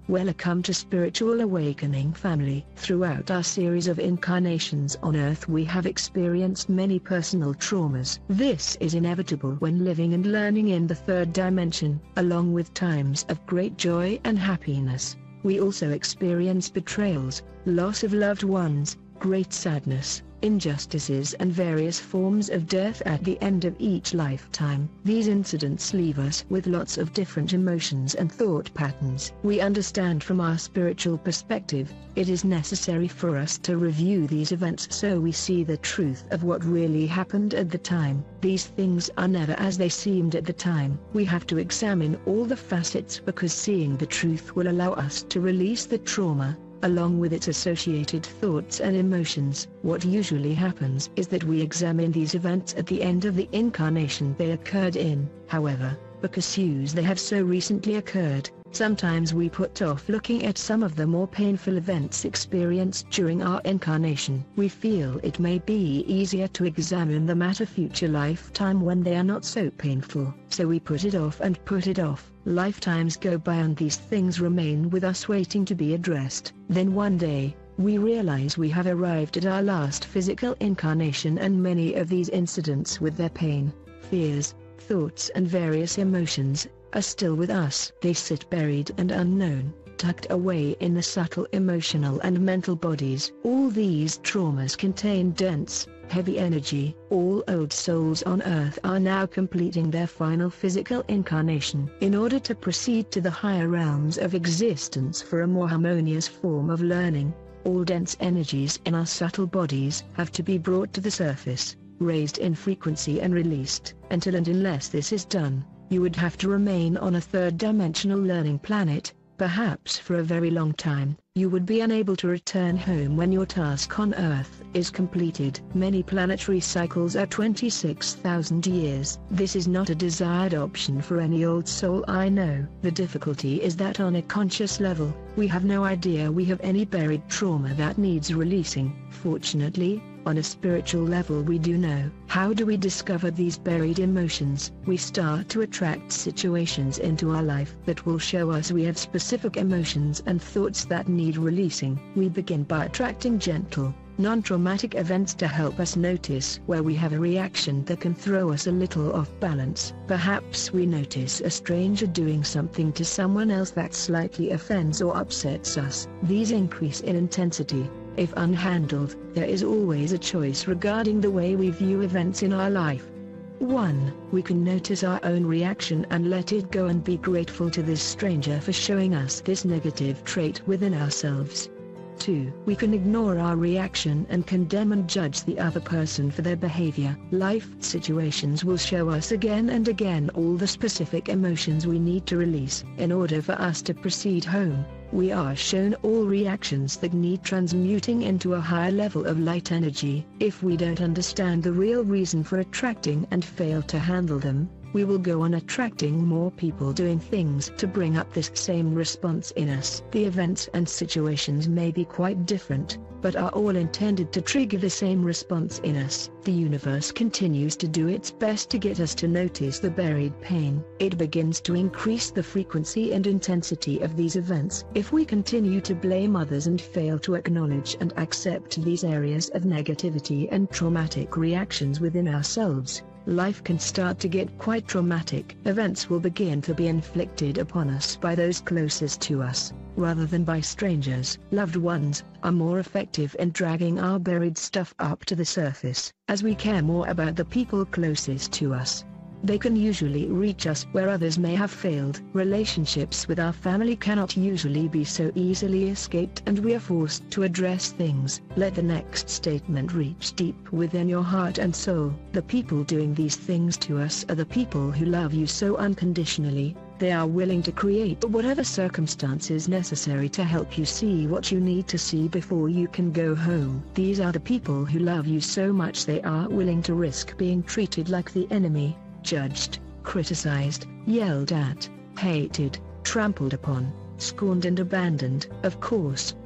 Welcome to Spiritual Awakening family. Throughout our series of incarnations on Earth we have experienced many personal traumas. This is inevitable when living and learning in the third dimension, along with times of great joy and happiness. We also experience betrayals, loss of loved ones, great sadness, injustices and various forms of death at the end of each lifetime. These incidents leave us with lots of different emotions and thought patterns. We understand from our spiritual perspective, it is necessary for us to review these events so we see the truth of what really happened at the time. These things are never as they seemed at the time. We have to examine all the facets because seeing the truth will allow us to release the trauma, along with its associated thoughts and emotions. What usually happens is that we examine these events at the end of the incarnation they occurred in. However, because they have so recently occurred, sometimes we put off looking at some of the more painful events experienced during our incarnation. We feel it may be easier to examine the matter future lifetime when they are not so painful. So we put it off and put it off. Lifetimes go by and these things remain with us waiting to be addressed. Then one day, we realize we have arrived at our last physical incarnation and many of these incidents with their pain, fears, thoughts and various emotions, are still with us. They sit buried and unknown, tucked away in the subtle emotional and mental bodies. All these traumas contain dense, heavy energy. All old souls on Earth are now completing their final physical incarnation in order to proceed to the higher realms of existence for a more harmonious form of learning. All dense energies in our subtle bodies have to be brought to the surface, raised in frequency and released. Until and unless this is done, you would have to remain on a third-dimensional learning planet, perhaps for a very long time. You would be unable to return home when your task on Earth is completed. Many planetary cycles are 26,000 years. This is not a desired option for any old soul I know. The difficulty is that on a conscious level, we have no idea we have any buried trauma that needs releasing. Fortunately, on a spiritual level we do know. How do we discover these buried emotions? We start to attract situations into our life that will show us we have specific emotions and thoughts that need releasing. We begin by attracting gentle, non-traumatic events to help us notice where we have a reaction that can throw us a little off balance. Perhaps we notice a stranger doing something to someone else that slightly offends or upsets us. These increase in intensity. If unhandled, there is always a choice regarding the way we view events in our life. 1. We can notice our own reaction and let it go and be grateful to this stranger for showing us this negative trait within ourselves. 2. We can ignore our reaction and condemn and judge the other person for their behavior. Life situations will show us again and again all the specific emotions we need to release. In order for us to proceed home, we are shown all reactions that need transmuting into a higher level of light energy. If we don't understand the real reason for attracting and fail to handle them, we will go on attracting more people doing things to bring up this same response in us. The events and situations may be quite different, but are all intended to trigger the same response in us. The universe continues to do its best to get us to notice the buried pain. It begins to increase the frequency and intensity of these events. If we continue to blame others and fail to acknowledge and accept these areas of negativity and traumatic reactions within ourselves, life can start to get quite traumatic. Events will begin to be inflicted upon us by those closest to us, rather than by strangers. Loved ones are more effective in dragging our buried stuff up to the surface, as we care more about the people closest to us. They can usually reach us where others may have failed. Relationships with our family cannot usually be so easily escaped and we are forced to address things. Let the next statement reach deep within your heart and soul. The people doing these things to us are the people who love you so unconditionally. They are willing to create whatever circumstances necessary to help you see what you need to see before you can go home. These are the people who love you so much they are willing to risk being treated like the enemy, judged, criticized, yelled at, hated, trampled upon, scorned and abandoned. Of course,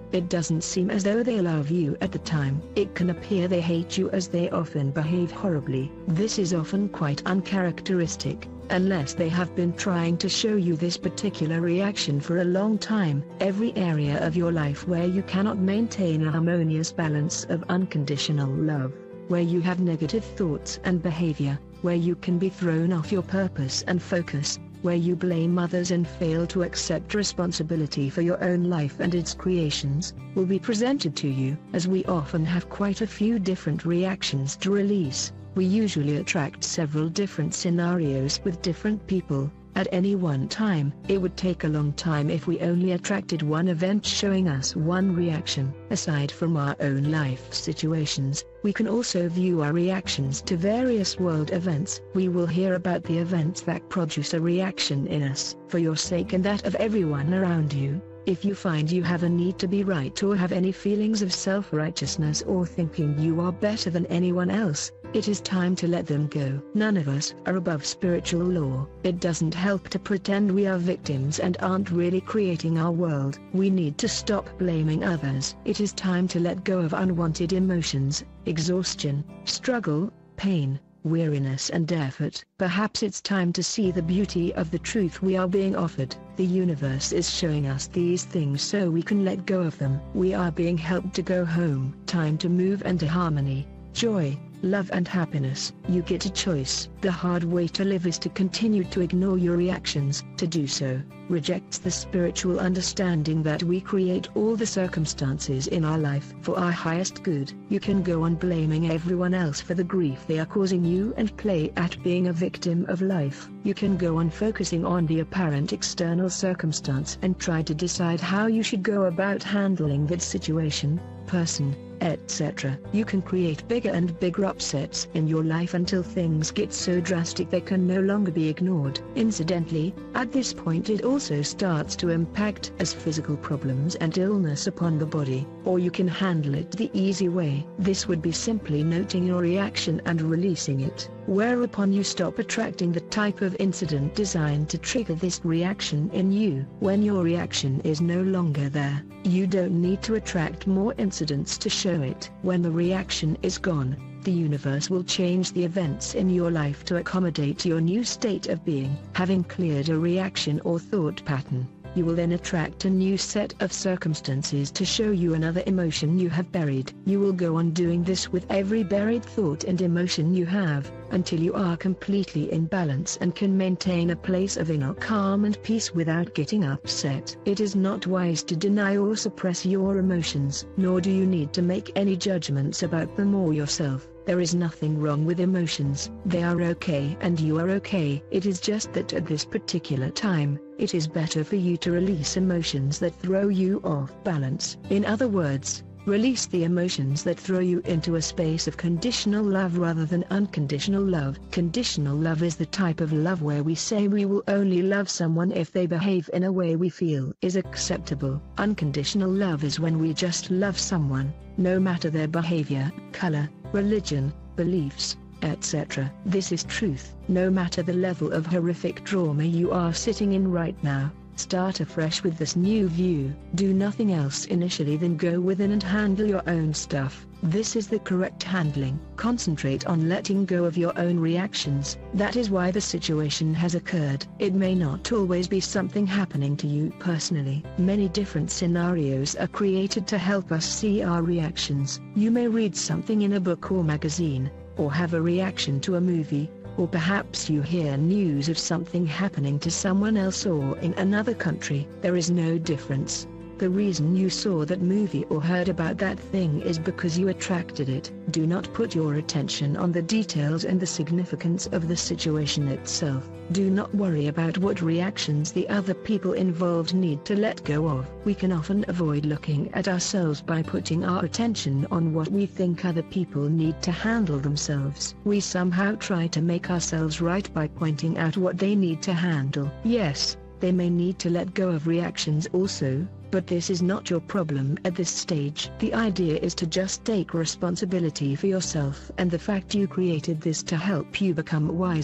It doesn't seem as though they love you at the time. It can appear they hate you, as they often behave horribly. This is often quite uncharacteristic, unless they have been trying to show you this particular reaction for a long time. Every area of your life where you cannot maintain a harmonious balance of unconditional love, where you have negative thoughts and behavior, where you can be thrown off your purpose and focus, where you blame others and fail to accept responsibility for your own life and its creations, will be presented to you. As we often have quite a few different reactions to release, we usually attract several different scenarios with different people at any one time. It would take a long time if we only attracted one event showing us one reaction. Aside from our own life situations, we can also view our reactions to various world events. We will hear about the events that produce a reaction in us. For your sake and that of everyone around you, if you find you have a need to be right or have any feelings of self-righteousness or thinking you are better than anyone else, it is time to let them go. None of us are above spiritual law. It doesn't help to pretend we are victims and aren't really creating our world. We need to stop blaming others. It is time to let go of unwanted emotions, exhaustion, struggle, pain, weariness and effort. Perhaps it's time to see the beauty of the truth we are being offered. The universe is showing us these things so we can let go of them. We are being helped to go home. Time to move into harmony, joy, love and happiness. You get a choice. The hard way to live is to continue to ignore your reactions. To do so rejects the spiritual understanding that we create all the circumstances in our life for our highest good. You can go on blaming everyone else for the grief they are causing you and play at being a victim of life. You can go on focusing on the apparent external circumstance and try to decide how you should go about handling that situation, person, etc. You can create bigger and bigger upsets in your life until things get so drastic they can no longer be ignored. Incidentally, at this point it also starts to impact as physical problems and illness upon the body. Or you can handle it the easy way. This would be simply noting your reaction and releasing it, whereupon you stop attracting the type of incident designed to trigger this reaction in you. When your reaction is no longer there, you don't need to attract more incidents to show it. When the reaction is gone, the universe will change the events in your life to accommodate your new state of being. Having cleared a reaction or thought pattern, you will then attract a new set of circumstances to show you another emotion you have buried. You will go on doing this with every buried thought and emotion you have, until you are completely in balance and can maintain a place of inner calm and peace without getting upset. It is not wise to deny or suppress your emotions, nor do you need to make any judgments about them or yourself. There is nothing wrong with emotions. They are okay and you are okay. It is just that at this particular time, it is better for you to release emotions that throw you off balance. In other words, release the emotions that throw you into a space of conditional love rather than unconditional love. Conditional love is the type of love where we say we will only love someone if they behave in a way we feel is acceptable. Unconditional love is when we just love someone, no matter their behavior, color, religion, beliefs, etc. This is truth. No matter the level of horrific trauma you are sitting in right now, start afresh with this new view. Do nothing else initially than go within and handle your own stuff. This is the correct handling. Concentrate on letting go of your own reactions. That is why the situation has occurred. It may not always be something happening to you personally. Many different scenarios are created to help us see our reactions. You may read something in a book or magazine, or have a reaction to a movie, or perhaps you hear news of something happening to someone else or in another country. There is no difference. The reason you saw that movie or heard about that thing is because you attracted it. Do not put your attention on the details and the significance of the situation itself. Do not worry about what reactions the other people involved need to let go of. We can often avoid looking at ourselves by putting our attention on what we think other people need to handle themselves. We somehow try to make ourselves right by pointing out what they need to handle. Yes, they may need to let go of reactions also, but this is not your problem at this stage. The idea is to just take responsibility for yourself and the fact you created this to help you become wiser,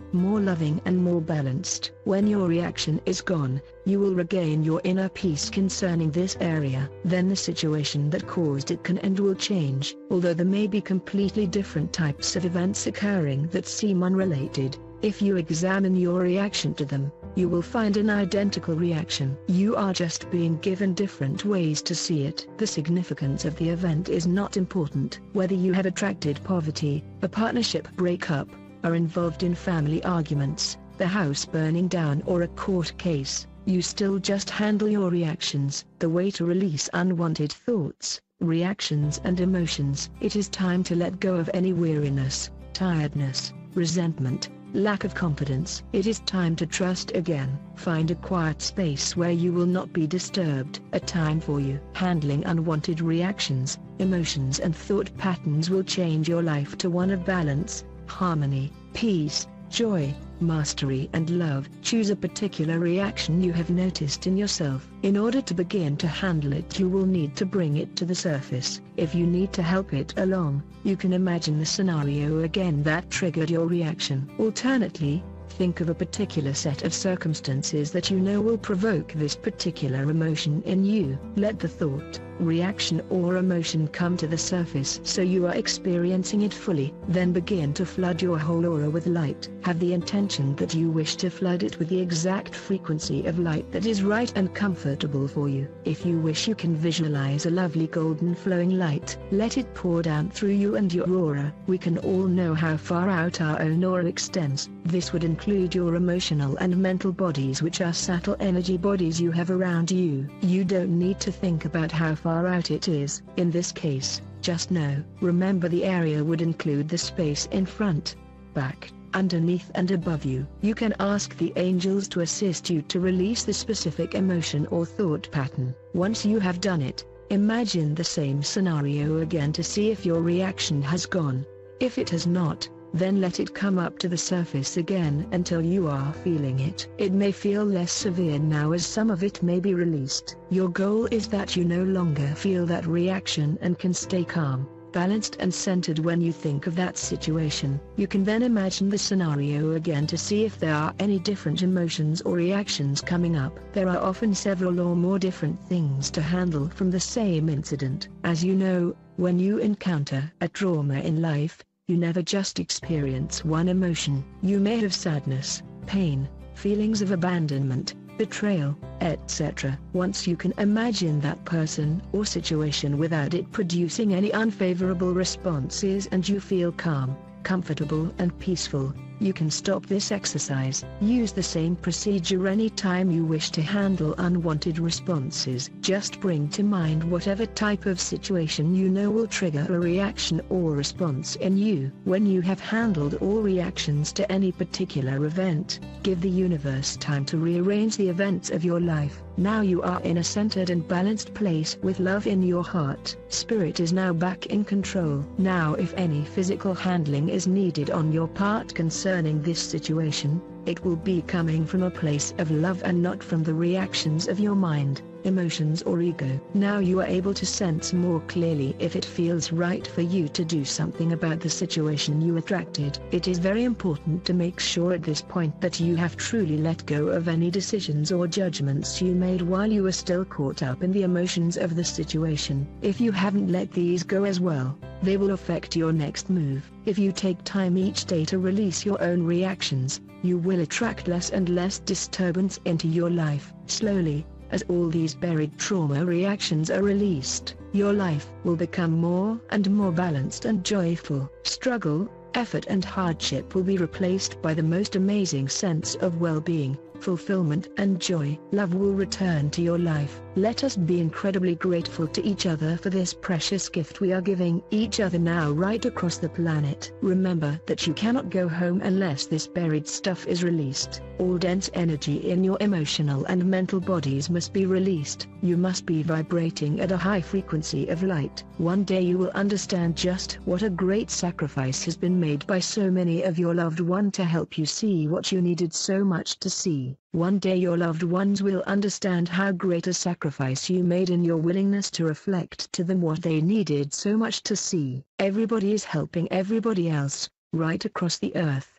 more loving and more balanced. When your reaction is gone, you will regain your inner peace concerning this area. Then the situation that caused it can and will change. Although there may be completely different types of events occurring that seem unrelated, if you examine your reaction to them, you will find an identical reaction. You are just being given different ways to see it. The significance of the event is not important. Whether you have attracted poverty, a partnership breakup, are involved in family arguments, the house burning down or a court case, you still just handle your reactions. The way to release unwanted thoughts, reactions and emotions. It is time to let go of any weariness, tiredness, resentment, lack of confidence. It is time to trust again. Find a quiet space where you will not be disturbed. A time for you. Handling unwanted reactions, emotions and thought patterns will change your life to one of balance, harmony, peace, joy, mastery and love. Choose a particular reaction you have noticed in yourself. In order to begin to handle it, you will need to bring it to the surface. If you need to help it along, you can imagine the scenario again that triggered your reaction. Alternately, think of a particular set of circumstances that you know will provoke this particular emotion in you. Let the thought, reaction or emotion come to the surface so you are experiencing it fully. Then begin to flood your whole aura with light. Have the intention that you wish to flood it with the exact frequency of light that is right and comfortable for you. If you wish, you can visualize a lovely golden flowing light. Let it pour down through you and your aura. We can all know how far out our own aura extends. This would include your emotional and mental bodies, which are subtle energy bodies you have around you. You don't need to think about how far out it is. In this case, just know. Remember, the area would include the space in front, back, underneath and above you. You can ask the angels to assist you to release the specific emotion or thought pattern. Once you have done it, imagine the same scenario again to see if your reaction has gone. If it has not, then let it come up to the surface again until you are feeling it. It may feel less severe now as some of it may be released. Your goal is that you no longer feel that reaction and can stay calm, balanced and centered when you think of that situation. You can then imagine the scenario again to see if there are any different emotions or reactions coming up. There are often several or more different things to handle from the same incident. As you know, when you encounter a trauma in life, you never just experience one emotion. You may have sadness, pain, feelings of abandonment, betrayal, etc. Once you can imagine that person or situation without it producing any unfavorable responses and you feel calm, comfortable and peaceful, you can stop this exercise. Use the same procedure anytime you wish to handle unwanted responses. Just bring to mind whatever type of situation you know will trigger a reaction or response in you. When you have handled all reactions to any particular event, give the universe time to rearrange the events of your life. Now you are in a centered and balanced place with love in your heart. Spirit is now back in control. Now if any physical handling is needed on your part concerning this situation, it will be coming from a place of love and not from the reactions of your mind, emotions or ego. Now you are able to sense more clearly if it feels right for you to do something about the situation you attracted. It is very important to make sure at this point that you have truly let go of any decisions or judgments you made while you were still caught up in the emotions of the situation. If you haven't let these go as well, they will affect your next move. If you take time each day to release your own reactions, you will attract less and less disturbance into your life. Slowly, as all these buried trauma reactions are released, your life will become more and more balanced and joyful. Struggle, effort and hardship will be replaced by the most amazing sense of well-being, fulfillment and joy. Love will return to your life. Let us be incredibly grateful to each other for this precious gift we are giving each other now right across the planet. Remember that you cannot go home unless this buried stuff is released. All dense energy in your emotional and mental bodies must be released. You must be vibrating at a high frequency of light. One day you will understand just what a great sacrifice has been made by so many of your loved ones to help you see what you needed so much to see. One day your loved ones will understand how great a sacrifice you made in your willingness to reflect to them what they needed so much to see. Everybody is helping everybody else, right across the earth.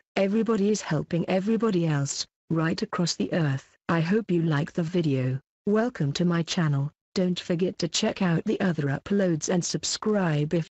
Everybody is helping everybody else, right across the earth. I hope you like the video. Welcome to my channel. Don't forget to check out the other uploads and subscribe if